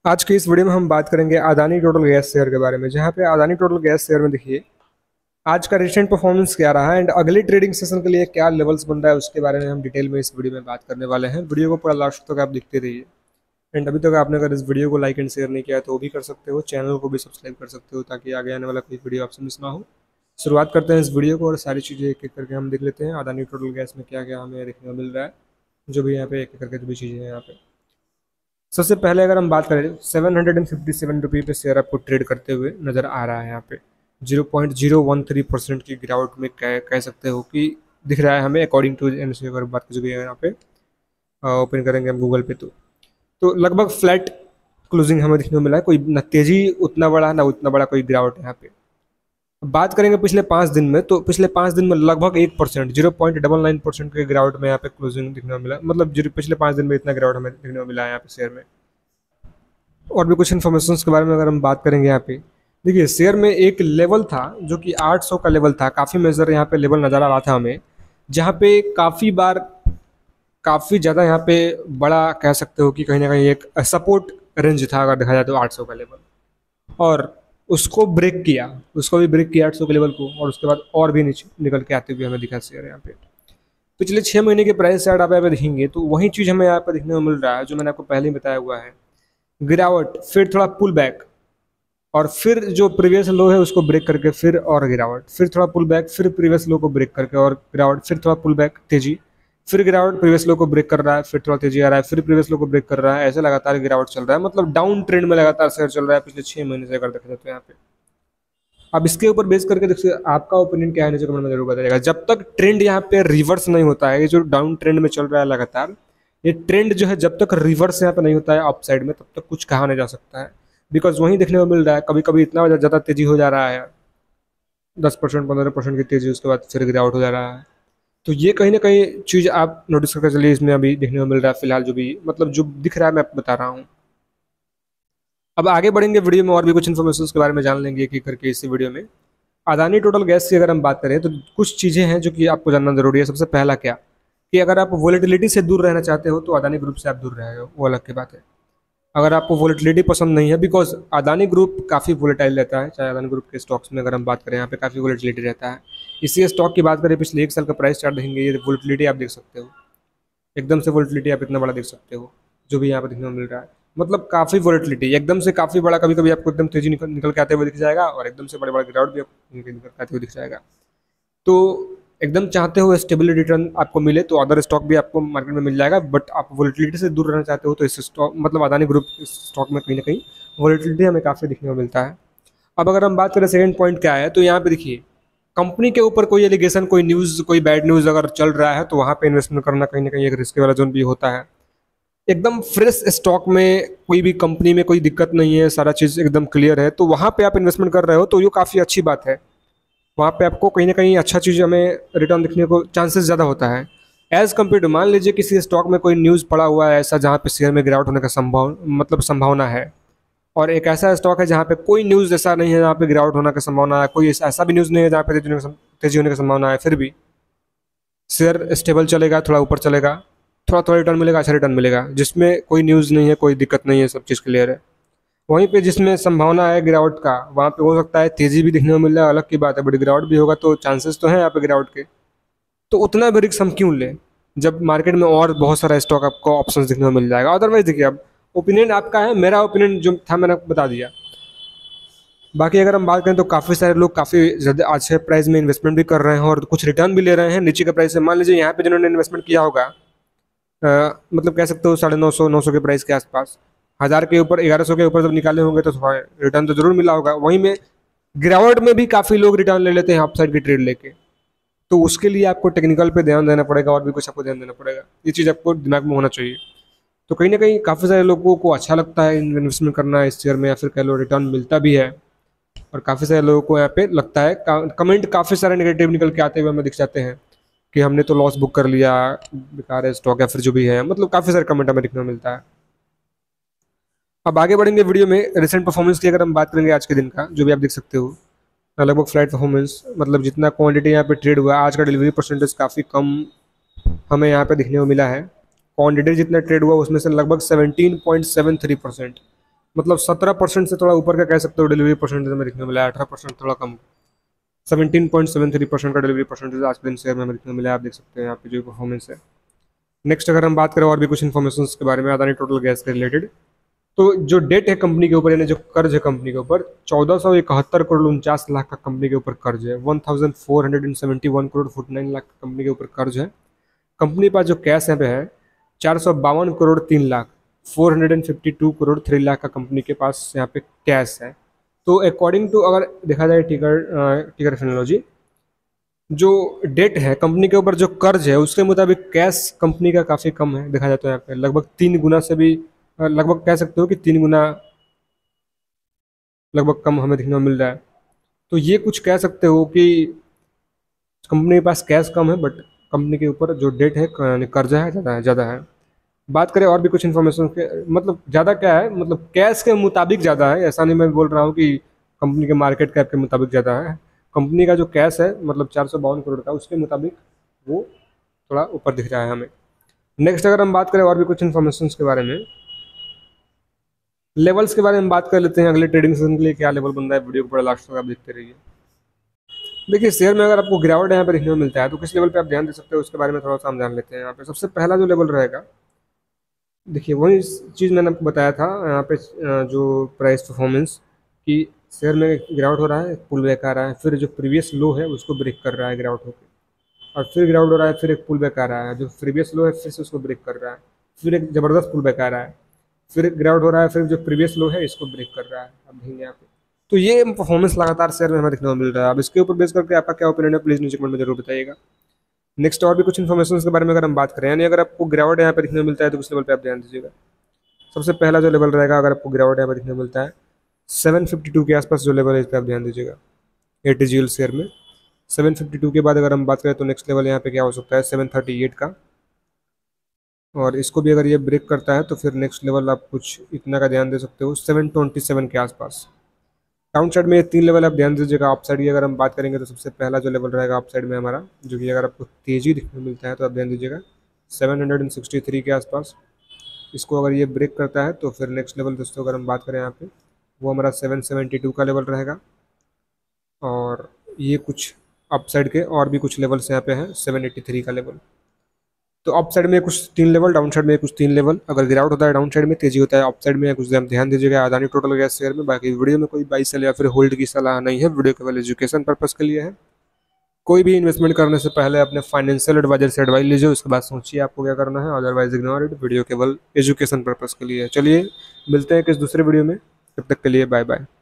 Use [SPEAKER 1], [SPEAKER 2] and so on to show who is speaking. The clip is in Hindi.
[SPEAKER 1] आज की इस वीडियो में हम बात करेंगे अदानी टोटल गैस शेयर के बारे में, जहां पे अदानी टोटल गैस शेयर में देखिए आज का रिसेंट परफॉर्मेंस क्या रहा है एंड अगले ट्रेडिंग सेशन के लिए क्या लेवल्स बन रहा है उसके बारे में हम डिटेल में इस वीडियो में बात करने वाले हैं। वीडियो को पूरा लास्ट तक आप देखते रहिए। एंड अभी तक आपने अगर इस वीडियो को लाइक एंड शेयर नहीं किया तो वो भी कर सकते हो, चैनल को भी सब्सक्राइब कर सकते हो ताकि आगे आने वाला कोई वीडियो आपसे मिस ना हो। शुरुआत करते हैं इस वीडियो को और सारी चीज़ें एक एक करके हम देख लेते हैं। अदानी टोटल गैस में क्या क्या हमें देखने को मिल रहा है, जो भी यहाँ पे एक एक करके जो भी चीज़ें हैं यहाँ पे। सबसे पहले अगर हम बात करें 757 रुपये पे शेयर आपको ट्रेड करते हुए नज़र आ रहा है। यहाँ पे 0.013% की गिरावट में कह सकते हो कि दिख रहा है हमें अकॉर्डिंग टू एनएससी। अगर बात की जाए यहाँ पे ओपन करेंगे हम गूगल पे तो लगभग फ्लैट क्लोजिंग हमें देखने को मिला है। कोई ना तेज़ी उतना बड़ा ना उतना बड़ा कोई गिरावट यहाँ पे। बात करेंगे पिछले 5 दिन में, तो पिछले 5 दिन में लगभग 1% 0.99% के गिरावट में यहाँ पे क्लोजिंग देखने को मिला। मतलब पिछले 5 दिन में इतना गिरावट हमें देखने को मिला है यहाँ पे शेयर में। और भी कुछ इन्फॉर्मेशन के बारे में अगर हम बात करेंगे यहाँ पे, देखिए शेयर में एक लेवल था जो कि 800 का लेवल था। काफ़ी मेजर यहाँ पे लेवल नज़र आ रहा था हमें, जहाँ पे काफ़ी बार काफ़ी ज़्यादा यहाँ पे बड़ा कह सकते हो कि कहीं ना कहीं एक सपोर्ट रेंज था अगर देखा जाए तो 800 का लेवल। और उसको ब्रेक किया, उसको भी ब्रेक किया 800 के लेवल को, और उसके बाद और भी नीचे निकल के आते हुए हमें दिखा शेयर यहाँ पे। पिछले 6 महीने के प्राइस चार्ट आप यहाँ पे देखेंगे तो वही चीज़ हमें यहाँ पे देखने को मिल रहा है जो मैंने आपको पहले ही बताया हुआ है। गिरावट, फिर थोड़ा पुल बैक, और फिर जो प्रीवियस लो है उसको ब्रेक करके फिर और गिरावट, फिर थोड़ा पुल बैक, फिर प्रीवियस लो को ब्रेक करके और गिरावट, फिर थोड़ा पुल बैक तेजी, फिर गिरावट, प्रीवियस लो को ब्रेक कर रहा है, फिर थोड़ा तेजी आ रहा है, फिर प्रीवियस लो को ब्रेक कर रहा है। ऐसे लगातार गिरावट चल रहा है, मतलब डाउन ट्रेंड में लगातार शेयर चल रहा है पिछले 6 महीने से अगर देखा जाए तो यहाँ पे। अब इसके ऊपर बेस करके देखिए आपका ओपिनियन क्या है नीचे कमेंट में जरूर बताइएगा। जब तक ट्रेंड यहाँ पे रिवर्स नहीं होता है, ये जो डाउन ट्रेंड में चल रहा है लगातार, ये ट्रेंड जो है जब तक रिवर्स यहाँ पे नहीं होता है अप साइड में, तब तक कुछ कहा नहीं जा सकता है। बिकॉज वहीं देखने को मिल रहा है कभी कभी इतना ज़्यादा तेजी हो जा रहा है, 10% 15% की तेजी, उसके बाद फिर गिरावट हो जा रहा है। तो ये कहीं ना कहीं चीज़ आप नोटिस करके चलिए, इसमें अभी देखने को मिल रहा है फिलहाल जो भी मतलब जो दिख रहा है मैं आपको बता रहा हूँ। अब आगे बढ़ेंगे वीडियो में और भी कुछ इन्फॉर्मेशन के बारे में जान लेंगे एक एक करके इसी वीडियो में। अदानी टोटल गैस की अगर हम बात करें तो कुछ चीज़ें हैं जो कि आपको जानना जरूरी है। सबसे पहला क्या कि अगर आप वोलेटिलिटी से दूर रहना चाहते हो तो अदानी ग्रुप से आप दूर रहे हो, वो अलग की बात है। अगर आपको वोलेटिलिटी पसंद नहीं है, बिकॉज अदानी ग्रुप काफ़ी वोलेटाइल रहता है, चाहे अदानी ग्रुप के स्टॉक्स में अगर हम बात करें यहाँ पे काफ़ी वोलेटिलिटी रहता है। इसी स्टॉक की बात करें पिछले 1 साल का प्राइस चार्ट देखेंगे, ये वोलेटिलिटी आप देख सकते हो, एकदम से वोलेटिलिटी आप इतना बड़ा देख सकते हो जो भी यहाँ पे देखने को मिल रहा है। मतलब काफ़ी वोलेटिलिटी एकदम से काफ़ी बड़ा, कभी कभी आपको एकदम तेजी निकल के आते हुए दिख जाएगा और एकदम से बड़े बड़े गिरावट भी आपको निकल के आते हुए दिख जाएगा। तो एकदम चाहते हो स्टेबल रिटर्न आपको मिले तो अदर स्टॉक भी आपको मार्केट में मिल जाएगा, बट आप वोलेटिलिटी से दूर रहना चाहते हो तो इस स्टॉक मतलब अदानी ग्रुप स्टॉक में कहीं ना कहीं वोलेटिलिटी हमें काफ़ी देखने को मिलता है। अब अगर हम बात करें सेकंड पॉइंट क्या है, तो यहाँ पे देखिए कंपनी के ऊपर कोई एलिगेशन, कोई न्यूज़, कोई बैड न्यूज़ अगर चल रहा है तो वहाँ पे इन्वेस्टमेंट करना कहीं ना कहीं एक रिस्क वाला जोन भी होता है। एकदम फ्रेश स्टॉक में कोई भी कंपनी में कोई दिक्कत नहीं है, सारा चीज़ एकदम क्लियर है, तो वहाँ पे आप इन्वेस्टमेंट कर रहे हो तो ये काफ़ी अच्छी बात है। वहाँ पे आपको कहीं ना कहीं अच्छा चीज़ हमें रिटर्न दिखने को चांसेस ज़्यादा होता है एज़ कम्पेयर टू मान लीजिए किसी स्टॉक में कोई न्यूज़ पड़ा हुआ है ऐसा जहाँ पे शेयर में गिरावट होने का संभावना है, और एक ऐसा स्टॉक है जहाँ पे कोई न्यूज़ ऐसा नहीं है जहाँ पे गिरावट होने का संभावना है, कोई ऐसा भी न्यूज़ नहीं है जहाँ पे तेजी होने की संभावना है, फिर भी शेयर स्टेबल चलेगा, थोड़ा ऊपर चलेगा, थोड़ा थोड़ा रिटर्न मिलेगा, अच्छा रिटर्न मिलेगा। जिसमें कोई न्यूज़ नहीं है, कोई दिक्कत नहीं है, सब चीज़ क्लियर है। वहीं पे जिसमें संभावना है गिरावट का, वहाँ पे हो सकता है तेज़ी भी दिखने को मिल रहा है, अलग की बात है, बट गिरावट भी होगा तो चांसेस तो हैं यहाँ पे गिरावट के। तो उतना भी रिस्क हम क्यों लें जब मार्केट में और बहुत सारा स्टॉक आपको ऑप्शंस दिखने को मिल जाएगा। अदरवाइज देखिए अब ओपिनियन आपका है, मेरा ओपिनियन जो था मैंने बता दिया। बाकी अगर हम बात करें तो काफ़ी सारे लोग काफ़ी ज़्यादा अच्छे प्राइस में इन्वेस्टमेंट भी कर रहे हैं और कुछ रिटर्न भी ले रहे हैं नीचे के प्राइस से। मान लीजिए यहाँ पे जिन्होंने इन्वेस्टमेंट किया होगा मतलब कह सकते हो 950 के प्राइस के आसपास, 1000 के ऊपर 1100 के ऊपर जब निकाले होंगे तो थोड़ा रिटर्न तो जरूर मिला होगा। वहीं में गिरावट में भी काफ़ी लोग रिटर्न ले लेते हैं अपसाइड की ट्रेड लेके, तो उसके लिए आपको टेक्निकल पे ध्यान देना पड़ेगा और भी कुछ आपको ध्यान देना पड़ेगा। ये चीज़ आपको दिमाग में होना चाहिए। तो कहीं ना कहीं काफ़ी सारे लोगों को अच्छा लगता है इन्वेस्टमेंट करना इस शेयर में, या फिर कह लो रिटर्न मिलता भी है, और काफ़ी सारे लोगों को यहाँ पे लगता है कमेंट काफ़ी सारे नेगेटिव निकल के आते हुए हमें दिख जाते हैं कि हमने तो लॉस बुक कर लिया, बेकार है स्टॉक, या फिर जो भी है, मतलब काफ़ी सारे कमेंट हमें दिखने को मिलता है। अब आगे बढ़ेंगे वीडियो में। रिसेंट परफॉर्मेंस की अगर हम बात करेंगे आज के दिन का, जो भी आप देख सकते हो लगभग फ्लैट परफॉर्मेंस, मतलब जितना क्वांटिटी यहाँ पे ट्रेड हुआ, आज का डिलीवरी परसेंटेज काफ़ी कम हमें यहाँ पे दिखने को मिला है। क्वांटिटी जितना ट्रेड हुआ उसमें से लगभग 17.73% मतलब 17% से थोड़ा ऊपर का कह सकते हो डिलीवरी परसेंटेज में देखने को मिला है, 18% थोड़ा कम, 17.73% का डिलीवरी परसेंटेज आज के दिन शेयर में हमें देखने को मिला है। आप देख सकते हैं यहाँ पे जो परफॉर्मेंस है। नेक्स्ट अगर हम बात करें और भी कुछ इन्फॉर्मेशन के बारे में अदानी टोटल गैस के रिलेटेड, तो जो डेट है कंपनी के ऊपर, यानी जो कर्ज है कंपनी के ऊपर, 1471 करोड़ 49 लाख का कंपनी के ऊपर कर्ज है। 1471 करोड़ 49 लाख का कंपनी के ऊपर कर्ज है। कंपनी के पास जो कैश यहाँ पे है 452 करोड़ 3 लाख, 452 करोड़ 3 लाख का कंपनी के पास यहाँ पे कैश है। तो अकॉर्डिंग टू अगर देखा जाए टिकर फिनोलॉजी, जो डेट है कंपनी के ऊपर, जो कर्ज है उसके मुताबिक कैश कंपनी का काफ़ी कम है। देखा जाए तो यहाँ पे लगभग 3 गुना से भी लगभग कह सकते हो कि 3 गुना लगभग कम हमें देखने को मिल रहा है। तो ये कुछ कह सकते हो कि कंपनी के पास कैश कम है, बट कंपनी के ऊपर जो डेट है कर्जा है ज़्यादा है। बात करें और भी कुछ इन्फॉर्मेशन के, मतलब ज़्यादा क्या है, मतलब कैश के मुताबिक ज़्यादा है, ऐसा नहीं मैं बोल रहा हूँ कि कंपनी के मार्केट कैप के मुताबिक ज़्यादा है। कंपनी का जो कैश है मतलब 452 करोड़ का, उसके मुताबिक वो थोड़ा ऊपर दिख रहा है हमें। नेक्स्ट अगर हम बात करें और भी कुछ इन्फॉर्मेशन के बारे में, लेवल्स के बारे में बात कर लेते हैं। अगले ट्रेडिंग सेशन के लिए क्या लेवल बन रहा है, वीडियो को बड़ा लास्ट तक आप देखते रहिए। देखिए शेयर में अगर आपको गिरावट यहाँ पे देखने को मिलता है तो किस लेवल पे आप ध्यान दे सकते हो उसके बारे में थोड़ा सा हम जान लेते हैं। यहाँ पे सबसे पहला जो लेवल रहेगा, देखिए वही चीज़ मैंने आपको बताया था यहाँ पे, जो प्राइस परफॉर्मेंस की शेयर में गिरावट हो रहा है, पुल बैक आ रहा है, फिर जो प्रीवियस लो है उसको ब्रेक कर रहा है गिरावट होकर, और फिर गिरावट हो रहा है, फिर एक पुल बैक आ रहा है, जो प्रीवियस लो है फिर से उसको ब्रेक कर रहा है, फिर एक ज़बरदस्त पुल बैक आ रहा है, फिर गिरावट हो रहा है, फिर जो प्रीवियस लो है इसको ब्रेक कर रहा है। अब देखेंगे यहाँ पे तो ये परफॉर्मेंस लगातार शेयर में हमें देखने को मिल रहा है। अब इसके ऊपर बेस करके आपका क्या ओपिनियन है प्लीज़ नीचे कमेंट में जरूर बताइएगा। नेक्स्ट और भी कुछ इन्फॉर्मेशन के बारे में अगर हम बात करें, यानी अगर आपको गिरावट यहाँ पे देखने को मिलता है तो किस लेवल पे आप ध्यान दीजिएगा। सबसे पहला जो लेवल रहेगा, अगर आपको गिरावट यहाँ पे देखने को मिलता है 752 के आसपास जो लेवल है इस पर आप ध्यान दीजिएगा ATGL शेयर में। 752 के बाद अगर हम बात करें तो नेक्स्ट लेवल यहाँ पे क्या हो सकता है 738 का, और इसको भी अगर ये ब्रेक करता है तो फिर नेक्स्ट लेवल आप कुछ इतना का ध्यान दे सकते हो 727 के आसपास। डाउन साइड में ये 3 लेवल आप ध्यान दीजिएगा। अप साइड की अगर हम बात करेंगे तो सबसे पहला जो लेवल रहेगा अप साइड में हमारा, जो कि अगर आपको तेज़ी दिखने को मिलता है तो आप ध्यान दीजिएगा 763 के आसपास। इसको अगर ये ब्रेक करता है तो फिर नेक्स्ट लेवल दोस्तों अगर हम बात करें यहाँ पे, वो हमारा 772 का लेवल रहेगा। और ये कुछ अप साइड के और भी कुछ लेवल्स यहाँ पे हैं, 783 का लेवल। तो अप साइड में कुछ 3 लेवल, डाउन साइड में कुछ 3 लेवल। अगर गिरावट होता है डाउन साइड में, तेजी होता है अप साइड में, कुछ ध्यान दीजिएगा अदानी टोटल गैस शेयर में। बाकी वीडियो में कोई बाई सेल या फिर होल्ड की सलाह नहीं है, वीडियो केवल एजुकेशन पर्पज़ के लिए है। कोई भी इन्वेस्टमेंट करने से पहले अपने फाइनेंशियल एडवाइजर से एडवाइस लीजिए, उसके बाद सोचिए आपको क्या करना है, अदरवाइज इग्नोर इट। वीडियो केवल एजुकेशन पर्पज़ के लिए है। चलिए मिलते हैं किस दूसरे वीडियो में, तब तक के लिए बाय बाय।